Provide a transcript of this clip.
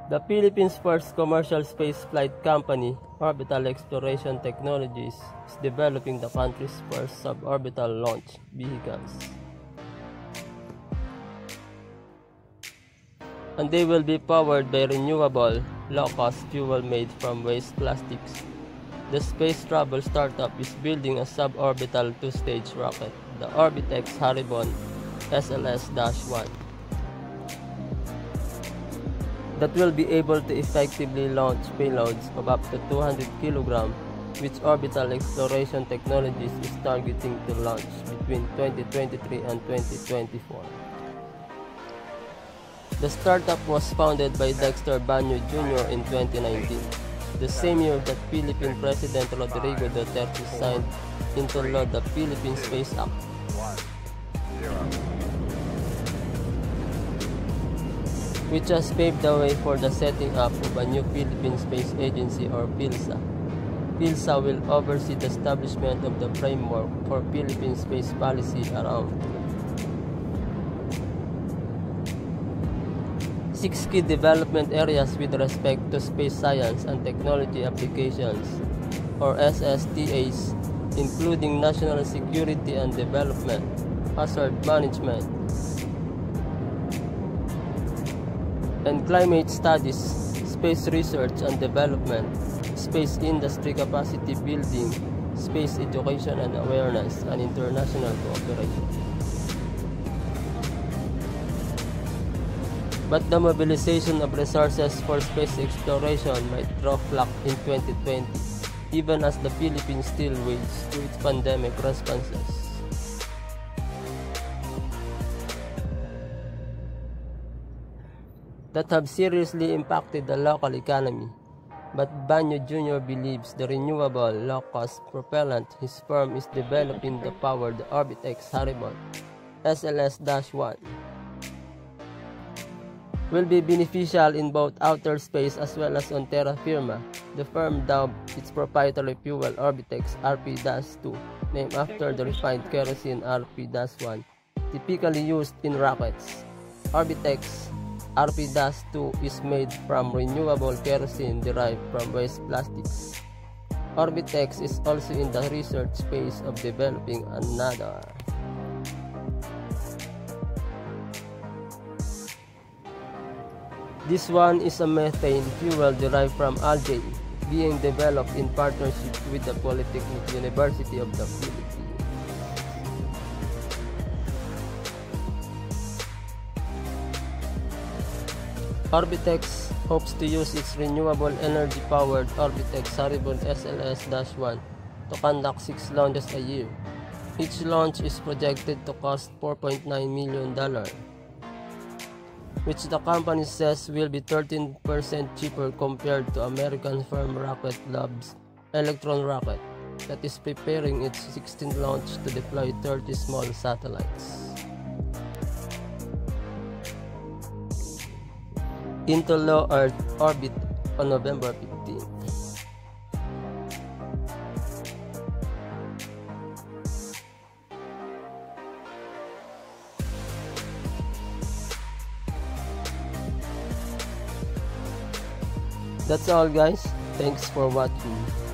The Philippines' first commercial spaceflight company, Orbital Exploration Technologies, is developing the country's first suborbital launch vehicles. And they will be powered by renewable, low-cost fuel made from waste plastics. The space travel startup is building a suborbital two-stage rocket, the Orbital Exploration SLS-1. that will be able to effectively launch payloads of up to 200 kg, which Orbital Exploration Technologies is targeting to launch between 2023 and 2024. The startup was founded by Dexter Banyo Jr. in 2019, the same year that Philippine President Rodrigo Duterte signed into law the Philippine Space Act. Which has paved the way for the setting up of a new Philippine Space Agency, or PhilSA. PhilSA will oversee the establishment of the framework for Philippine space policy around 6 key development areas with respect to space science and technology applications, or SSTAs, including national security and development, hazard management, and climate studies, space research and development, space industry capacity building, space education and awareness, and international cooperation. But the mobilization of resources for space exploration might draw flack in 2020, even as the Philippines still wades through its pandemic responses. That have seriously impacted the local economy, but Banyo Jr. believes the renewable, low-cost propellant his firm is developing to power the Orbital Exploration SLS-1 will be beneficial in both outer space as well as on terra firma. The firm dubbed its proprietary fuel Orbitex RP-2, named after the refined kerosene RP-1 typically used in rockets. Orbitex RP-2 is made from renewable kerosene derived from waste plastics. Orbitex is also in the research phase of developing another. This one is a methane fuel derived from algae, being developed in partnership with the Polytechnic University of the Philippines. Orbitex hopes to use its renewable energy-powered Orbital Exploration SLS-1 to conduct 6 launches a year. Each launch is projected to cost $4.9 million, which the company says will be 13% cheaper compared to American firm Rocket Lab's Electron rocket that is preparing its 16th launch to deploy 30 small satellites into low Earth orbit on November 15. That's all, guys. Thanks for watching.